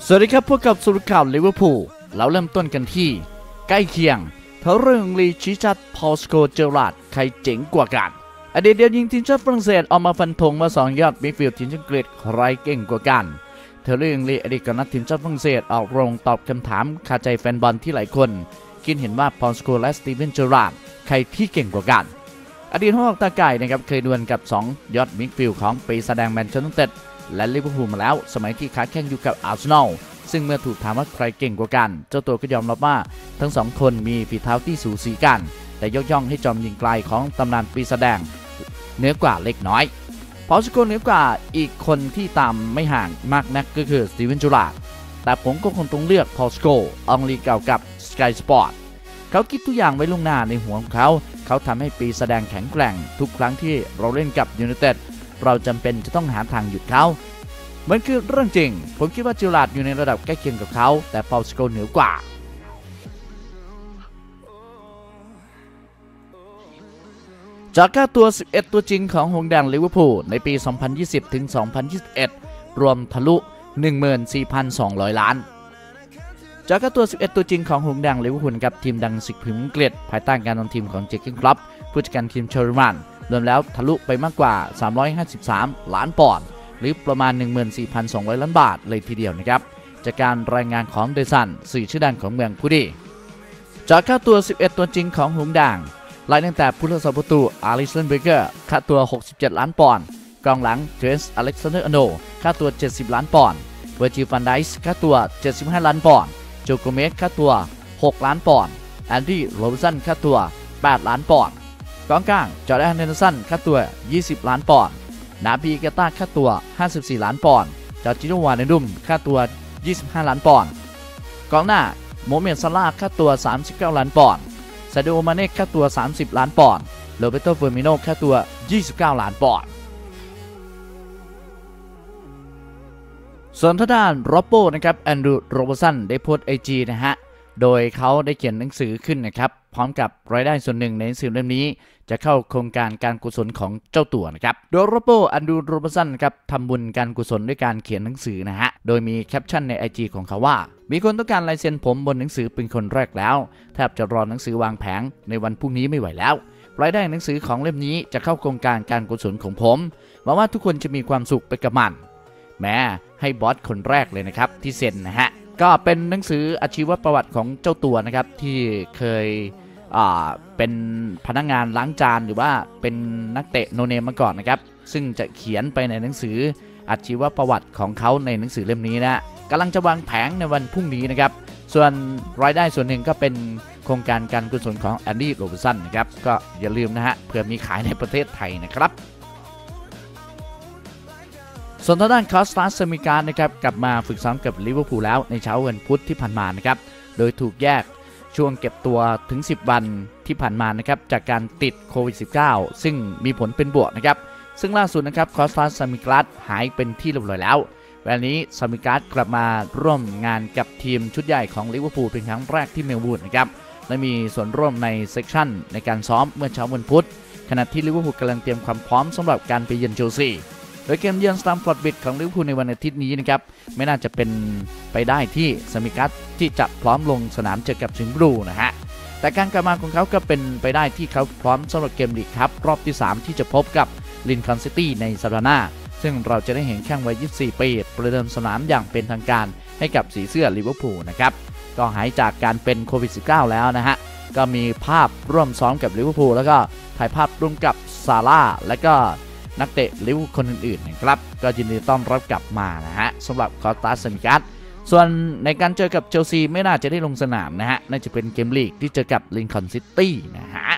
สวัสดีครับพวกกับสุรข่าวลิเวอร์พูลแล้วเริ่มต้นกันที่ใกล้เคียงเทเรื่องลีชิชัดพอลสโกเจอราร์ดใครเจ๋งกว่ากันอดีตเดียวยิงทีมชาติฝรั่งเศสออกมาฟันธงว่า2ยอดมิดฟิลด์ทีมชาติอังกฤษใครเก่งกว่ากันเทเรื่องลีอดีตกองหน้าทีมชาติฝรั่งเศสออกโรงตอบคำถามคาใจแฟนบอลที่หลายคนคิดเห็นว่าพอลสโกและสตีเวนเจอราร์ดใครที่เก่งกว่ากันอดีตหัวหอกตาไก่นะครับเคยดวลกับ2ยอดมิดฟิลด์ของปีศาจแดงแมนเชสเตอร์ยูไนเต็ดและลิเวอร์พูลมาแล้วสมัยที่ค้าแข่งอยู่กับอาร์เซนอลซึ่งเมื่อถูกถามว่าใครเก่งกว่ากันเจ้าตัวก็ยอมรับว่าทั้งสองคนมีฝีเท้าที่สูสีกันแต่ยกย่องให้จอมยิงไกลของตำนานปีศาจแดงเหนือกว่าเล็กน้อยพอลสโกเหนือกว่าอีกคนที่ตามไม่ห่างมากนักก็คือสตีเวนเจอราร์ดแต่ผมก็คงต้องเลือกพอลสโกองลีเก่ากับสกายสปอร์ตเขาคิดทุกอย่างไว้ล่วงหน้าในหัวของเขาทำให้ปีศาจแดงแข็งแกร่งทุกครั้งที่เราเล่นกับยูไนเต็ดเราจำเป็นจะต้องหาทางหยุดเขามันคือเรื่องจริงผมคิดว่าเจอราร์ดอยู่ในระดับใกล้เคียงกับเขาแต่พอลสโกเหนือกว่าจากค่าตัว11ตัวจริงของหงส์แดงลิเวอร์พูลในปี 2020 ถึง 2021 รวมทะลุ 14,200 ล้านจากค่าตัว11ตัวจริงของหงส์แดงลิเวอร์พูลกับทีมดัง10พิมพ์อังกฤษภายใต้การนำทีมของเจอร์เก้นคล็อปผู้จัดการทีมเชอร์มันรวมแล้วทะลุไปมากกว่า353ล้านปอนด์หรือประมาณ 14,200 ล้านบาทเลยทีเดียวนะครับจากการรายงานของเดซันสื่อชื่อดังของเมืองพุดีจากค่าตัว11ตัวจริงของหงส์แดงไล่ตั้งแต่ผู้รักษาประตูอาริสันเบเกอร์ค่าตัว67ล้านปอนด์กองหลังเทรนต์อเล็กซานเดอร์อาร์โนค่าตัว70ล้านปอนด์เวอร์จิล ฟันไดส์ค่าตัว75ล้านปอนด์โจโกเมสค่าตัว6ล้านปอนด์แอนดี้โรบินสันค่าตัว8ล้านปอนด์กองกลางจอร์แดน เฮนเดอร์สันค่าตัว20ล้านปอนด์นาบีเกต้าค่าตัว54ล้านปอนด์จอร์จิโน วาเนดุมค่าตัว25ล้านปอนด์กองหน้าโมเมด ซาลาห์ค่าตัว39ล้านปอนด์ซาดิโอ มาเน่ค่าตัว30ล้านปอนด์โรเบโต เฟอร์มิโนค่าตัว29ล้านปอนด์ส่วนทางด้านโรโปนะครับแอนดรูว์ โรเบอร์สันได้โพสต์ IG นะฮะโดยเขาได้เขียนหนังสือขึ้นนะครับพร้อมกับรายได้ส่วนหนึ่งในหนังสือเล่มนี้จะเข้าโครงการการกุศลของเจ้าตัวนะครับโดยโรโปแอนดรูว์ โรเบอร์สันครับทำบุญการกุศลด้วยการเขียนหนังสือนะฮะโดยมีแคปชั่นใน IG ของเขาว่ามีคนต้องการลายเซ็นผมบนหนังสือเป็นคนแรกแล้วแทบจะรอหนังสือวางแผงในวันพรุ่งนี้ไม่ไหวแล้วรายได้หนังสือของเล่มนี้จะเข้าโครงการการกุศลของผมหวังว่าทุกคนจะมีความสุขไปกับมันแม้ให้บอสคนแรกเลยนะครับที่เซ็นนะฮะก็เป็นหนังสืออาชีวประวัติของเจ้าตัวนะครับที่เคยเป็นพนักงานล้างจานหรือว่าเป็นนักเตะโนเนมมาก่อนนะครับซึ่งจะเขียนไปในหนังสืออาชีวประวัติของเขาในหนังสือเล่มนี้นะกำลังจะวางแผงในวันพรุ่งนี้นะครับส่วนรายได้ส่วนหนึ่งก็เป็นโครงการการกุศลของแอนดี้ โรบินสันนะครับก็อย่าลืมนะฮะเผื่อมีขายในประเทศไทยนะครับส่วนทางด้านคอสตาส เซมิการนะครับกลับมาฝึกซ้อมกับลิเวอร์พูลแล้วในเช้าวันพุธที่ผ่านมานะครับโดยถูกแยกช่วงเก็บตัวถึง10วันที่ผ่านมานะครับจากการติดโควิด -19 ซึ่งมีผลเป็นบวกนะครับซึ่งล่าสุดนะครับคอสตาส เซมิการหายเป็นที่เรียบร้อยแล้ววันนี้เซมิการกลับมาร่วมงานกับทีมชุดใหญ่ของลิเวอร์พูลเป็นครั้งแรกที่เมลบูร์นนะครับและมีส่วนร่วมในเซสชั่นในการซ้อมเมื่อเช้าวันพุธขณะที่ลิเวอร์พูลกำลังเตรียมความพร้อมสำหรับการไปเยือนเชลซีโดยเกมเยือนสแตมฟอร์ดบริดจ์ของลิเวอร์พูลในวันอาทิตย์นี้นะครับไม่น่าจะเป็นไปได้ที่เซมิการที่จะพร้อมลงสนามเจอกับสิงห์บลูนะฮะแต่การกลับมาของเขาก็เป็นไปได้ที่เขาพร้อมสำหรับเกมลีกครับรอบที่3ที่จะพบกับลินคอล์นซิตี้ในสัปดาห์หน้าซึ่งเราจะได้เห็นแข้งวัย24ปีประเดิมสนามอย่างเป็นทางการให้กับสีเสื้อลิเวอร์พูลนะครับก็หายจากการเป็นโควิด -19 แล้วนะฮะก็มีภาพร่วมซ้อมกับลิเวอร์พูลแล้วก็ถ่ายภาพร่วมกับซาร่าและก็นักเตะลิเวอร์พูลคนอื่นๆนะครับก็ยินดีต้อนรับกลับมานะฮะสำหรับคอสตาส เซมิการส่วนในการเจอกับเชลซีไม่น่าจะได้ลงสนามนะฮะน่าจะเป็นเกมลีกที่เจอกับลินคอล์นซิตี้นะฮะ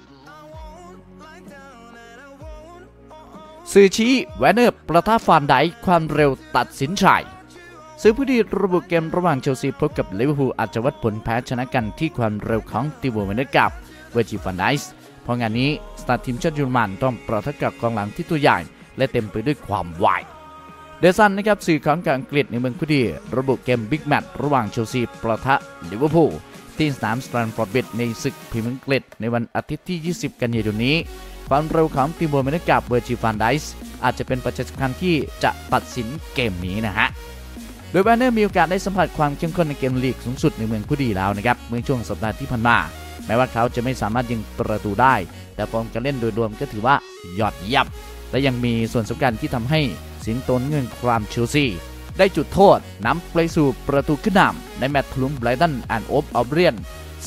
สื่อชี้แวนเนอร์ประทะฟานไดค์ความเร็วตัดสินชัยสื่อผู้ดีระบุเกมระหว่างเชลซีพบกับลิเวอร์พูลอาจจะวัดผลแพ้ชนะกันที่ความเร็วของติโบ แวนเนอร์กับเวอร์จิล ฟันไดส์เพราะงานนี้สตาร์ทีมชาติเยอรมันต้องประทะกับกองหลังที่ตัวใหญ่และเต็มไปด้วยความไวเดซันนะครับสื่อของอังกฤษในเมืองพุดีระบุเกมบิ๊กแมตช์ระหว่างเชลซีประทะลิเวอร์พูลที่สนามสแตมฟอร์ดบริดจ์ในศึกพรีเมียร์อังกฤษในวันอาทิตย์ที่20กันยายนนี้ความเร็วของติโบ แวนเนอร์กับเวอร์จิล ฟันไดส์อาจจะเป็นปัจจัยสำคัญที่จะตัดสินเกมนี้นะฮะยแวนเนอร์มีโอกาสได้สัมผัสความเข้มข้นในเกมลีกสูงสุดในเมืองผู้ดีแล้วนะครับเมื่อช่วงสัปดาห์ที่ผ่านมาแม้ว่าเขาจะไม่สามารถยิงประตูได้แต่ฟอร์มการเล่นโดยรวมก็ถือว่ายอดเยี่ยมและยังมีส่วนสำคัญที่ทำให้สิงโตเงินครามเชลซีได้จุดโทษนำไปสู่ประตูขึ้นนำในแมตช์ถล่มไบรตันแอนด์โอฟอัลเบียน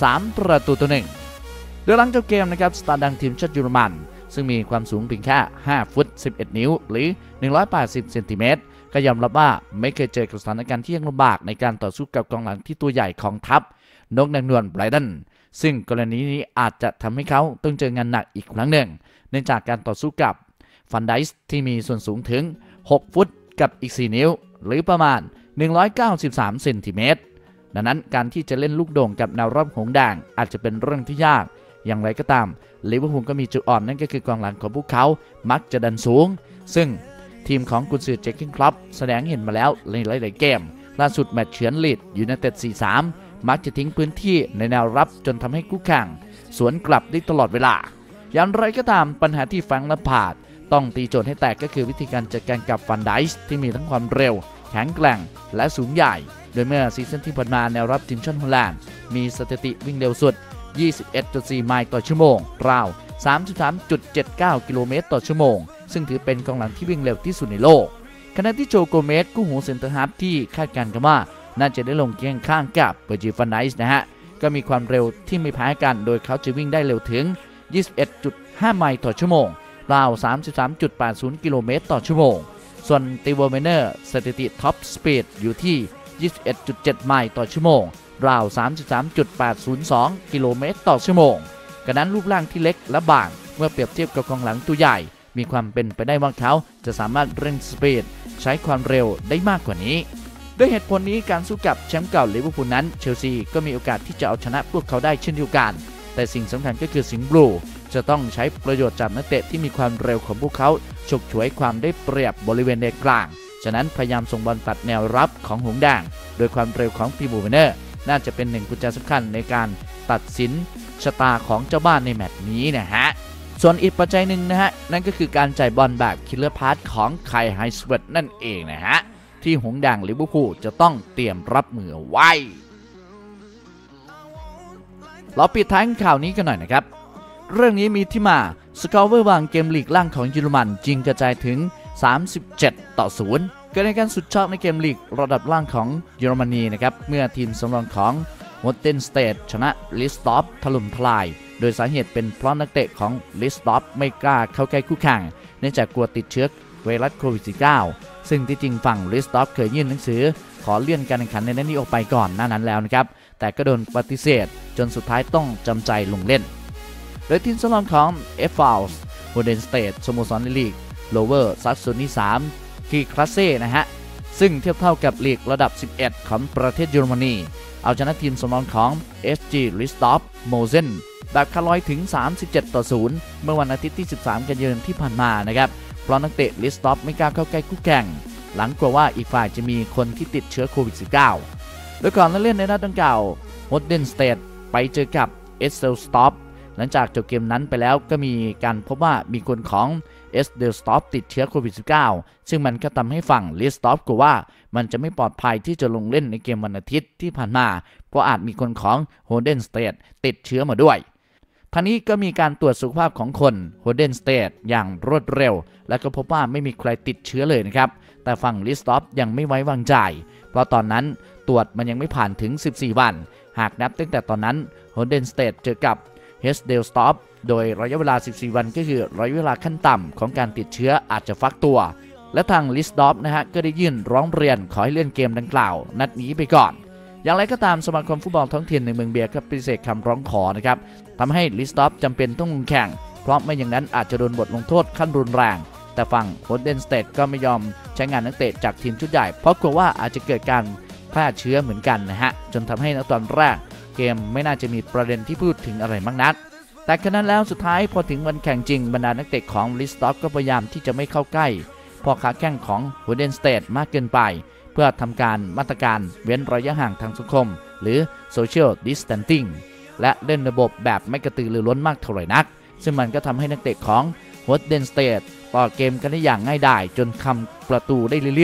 3-1โดยหลังจบเกมนะครับสตาร์ดังทีมชาติเยอรมันซึ่งมีความสูงเพียงแค่5 ฟุต 11 นิ้วหรือ180 เซนติเมตรก็ยอมรับว่าไม่เคยเจอกับสถานการณ์ที่ยากลำบากในการต่อสู้กับกองหลังที่ตัวใหญ่ของทัพนกนางนวลไบรตันซึ่งกรณีนี้อาจจะทำให้เขาต้องเจองานหนักอีกครั้งหนึ่งเนื่องจากการต่อสู้กับฟันไดส์ที่มีส่วนสูงถึง6 ฟุตกับอีก4 นิ้วหรือประมาณ193 เซนติเมตรดังนั้นการที่จะเล่นลูกโด่งกับแนวรับหงส์แดงอาจจะเป็นเรื่องที่ยากอย่างไรก็ตามลิเวอร์พูลก็มีจุดอ่อนนั่นก็คือกองหลังของพวกเขามักจะดันสูงซึ่งทีมของกุนซือเจคกิ้งคลับแสดงเห็นมาแล้วในหลายๆเกมล่าสุดแมตช์เฉือนลีดยูไนเต็ด 4-3 มักจะทิ้งพื้นที่ในแนวรับจนทำให้คู่แข่งสวนกลับได้ตลอดเวลาอย่างไรก็ตามปัญหาที่แฟรงค์ แลมพาร์ดต้องตีโจทย์ให้แตกก็คือวิธีการจัดการกับฟันไดส์ที่มีทั้งความเร็วแข็งแกร่งและสูงใหญ่โดยเมื่อซีซั่นที่ผ่านมาแนวรับทีมชาติฮอลแลนด์มีสถิติวิ่งเร็วสุด 21.4 ไมล์ต่อชั่วโมงราว 33.79 กิโลเมตรต่อชั่วโมงซึ่งถือเป็นกองหลังที่วิ่งเร็วที่สุดในโลกขณะที่โจโกเมสกู้หูเซนเตอร์ฮาล์ฟที่คาดการณ์กันว่าน่าจะได้ลงเคียงข้างกับเบอร์จิฟันไดส์นะฮะก็มีความเร็วที่ไม่แพ้กันโดยเขาจะวิ่งได้เร็วถึง 21.5 ไมล์ต่อชั่วโมงราว 33.80 กิโลเมตรต่อชั่วโมงส่วนติโวเมเนอร์สถิติท็อปสปีดอยู่ที่ 21.7 ไมล์ต่อชั่วโมงราว 33.802 กิโลเมตรต่อชั่วโมงกระนั้นรูปร่างที่เล็กและบางเมื่อเปรียบเทียบกับกองหลังตัวใหญ่มีความเป็นไปได้ว่าเขาจะสามารถเร่งสปีดใช้ความเร็วได้มากกว่านี้ด้วยเหตุผลนี้การสู้กับแชมป์เก่าลิเวอร์พูลนั้นเชลซีก็มีโอกาสที่จะเอาชนะพวกเขาได้เช่นเดียวกันแต่สิ่งสำคัญก็คือสิงห์บลูจะต้องใช้ประโยชน์จากนักเตะที่มีความเร็วของพวกเขาฉกฉวยความได้เปรียบบริเวณแนวกลางฉะนั้นพยายามส่งบอลตัดแนวรับของหงส์แดงโดยความเร็วของติโวเมเนอร์น่าจะเป็นหนึ่งกุญแจสำคัญในการตัดสินชะตาของเจ้าบ้านในแมตช์นี้นะฮะส่วนอีกปัจจัยหนึ่งนะฮะนั่นก็คือการจ่ายบอลแบบคิลเลอร์พาสของไคล ไฮสเวิร์ธนั่นเองนะฮะที่หงส์แดงลิเวอร์พูลจะต้องเตรียมรับมือไว้เราปิดท้ายข่าวนี้กันหน่อยนะครับเรื่องนี้มีที่มาสกอร์เวอร์วางเกมลีกล่างของเยอรมันจริงกระจายถึง 37-0 เกิดในการสุดช็อกในเกมลีกระดับล่างของเยอรมนีนะครับเมื่อทีมสำรองของโมเทนสเตทชนะลิสตอฟถล่มทลายโดยสาเหตุเป็นเพราะนักเตะของลิสตอฟไม่กล้าเข้าใกล้คู่แข่งเนื่องจากกลัวติดเชื้อไวรัสโควิด -19 ซึ่งที่จริงฝั่งลิสตอฟเคยยื่นหนังสือขอเลื่อนการแข่งขันในนัดนี้ออกไปก่อนหน้านั้นแล้วนะครับแต่ก็โดนปฏิเสธจนสุดท้ายต้องจำใจลงเล่นโดยทีมสำรองของเอฟฟาลส์โมเดนสเตทสโมสรในลีกโลเวอร์ซักโซนี3คีคลาเซ่นะฮะซึ่งเทียบเท่ากับลีกระดับ 11 ของประเทศเยอรมนีเอาชนะทีมสำรองของ SG Listop Mosen แบบคาร์ลอยถึง 37-0 เมื่อวันอาทิตย์ที่ 13 กันยายนที่ผ่านมานะครับเพราะนักเตะ Listop ไม่กล้าเข้าใกล้คู่แข่งหลังกลัวว่าอีกฝ่ายจะมีคนที่ติดเชื้อโควิด -19 โดยก่อนเล่นในนัดดังกล่าวโมเดนสเตทไปเจอกับเอสเซลสต็อปหลังจากจบเกมนั้นไปแล้วก็มีการพบว่ามีคนของเอสเดลสต็อปติดเชื้อโควิด -19 ซึ่งมันก็ทำให้ฝั่งลิสต็อปกลัวว่ามันจะไม่ปลอดภัยที่จะลงเล่นในเกมวันอาทิตย์ที่ผ่านมาเพราะอาจมีคนของโฮเดนสเตทติดเชื้อมาด้วยทั้งนี้ก็มีการตรวจสุขภาพของคนโฮเดนสเตทอย่างรวดเร็วและก็พบว่าไม่มีใครติดเชื้อเลยนะครับแต่ฝั่งลิสต็อปยังไม่ไว้วางใจเพราะตอนนั้นตรวจมันยังไม่ผ่านถึง14 วันหากนับตั้งแต่ตอนนั้นโฮเดนสเตทเจอกับเฮสเดลสต็อปโดยระยะเวลา 14 วันก็คือระยะเวลาขั้นต่ำของการติดเชื้ออาจจะฟักตัวและทางลิสดอฟนะฮะก็ได้ยื่นร้องเรียนขอให้เลื่อนเกมดังกล่าวนัดนี้ไปก่อนอย่างไรก็ตามสมาคมฟุตบอลท้องถิ่นในเมืองเบียร์ก็ปฏิเสธคำร้องขอนะครับทำให้ลิสดอฟจำเป็นต้องลงแข่งเพราะไม่อย่างนั้นอาจจะโดนบทลงโทษขั้นรุนแรงแต่ฝั่งโฮเดนสเตทก็ไม่ยอมใช้งานนักเตะจากทีมชุดใหญ่เพราะกลัวว่าอาจจะเกิดการแพร่เชื้อเหมือนกันนะฮะจนทำให้ในตอนแรกเกมไม่น่าจะมีประเด็นที่พูดถึงอะไรมากนักแต่ขณะแล้วสุดท้ายพอถึงวันแข่งจริงบรรดานักเตะของลิสต็อกก็พยายามที่จะไม่เข้าใกล้พอขาแข้งของโฮเดนสเตทมากเกินไปเพื่อทำการมาตรการเว้นระยะห่างทางสังคมหรือ Social Distancing และเล่นระบบแบบไม่กระตือรือร้นมากเท่าไหร่นักซึ่งมันก็ทำให้นักเตะของโฮเดนสเตทต่อเกมกันได้อย่างง่ายดายจนทำประตูได้เรื่อยๆ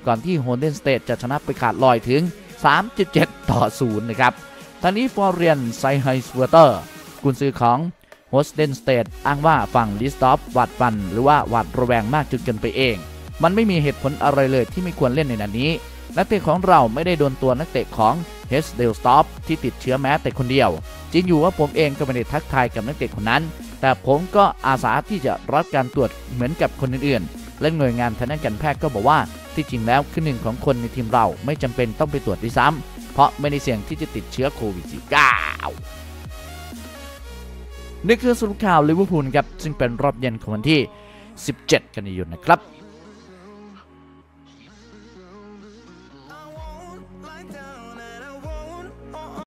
ก่อนที่โฮเดนสเตทจะชนะไปขาดลอยถึง 3.7-0 นะครับทางนี้ฟอร์เรียนไซไฮสเวอร์เตอร์กุนซือของโฮสเดนสเตทอ้างว่าฝั่งลิสตอฟหวาดฟันหรือว่าหวาดระแวงมากจนเกินไปเองมันไม่มีเหตุผลอะไรเลยที่ไม่ควรเล่นในนัดนี้นักเตะของเราไม่ได้โดนตัวนักเตะของเฮสเดลสตอฟที่ติดเชื้อแม้แต่คนเดียวจริงอยู่ว่าผมเองก็ไม่ได้ทักทายกับนักเตะคนนั้นแต่ผมก็อาสาที่จะรับการตรวจเหมือนกับคนอื่นๆและหน่วยงานทางด้านการแพทย์ก็บอกว่าที่จริงแล้วคือหนึ่งของคนในทีมเราไม่จำเป็นต้องไปตรวจด้วยซ้ำเพราะไม่ได้เสี่ยงที่จะติดเชื้อโควิด -19 นี่คือสรุปข่าวลิเวอร์พูลครับซึ่งเป็นรอบเย็นของวันที่ 17 กันยายนนะครับ